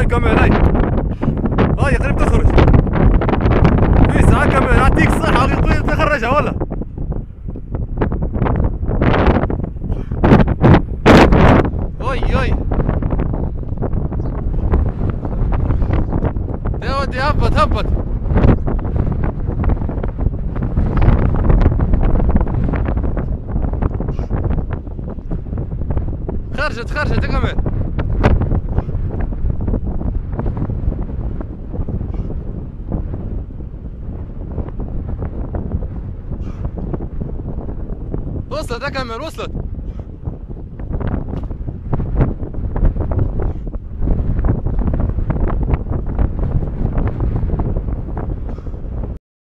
كمل هاي قريب تخرج. في ساعة كمل اعطيك الصحة تخرجها والله. اوي يا ودي هبط خرجت كمل. وصلت اكمل وصلت.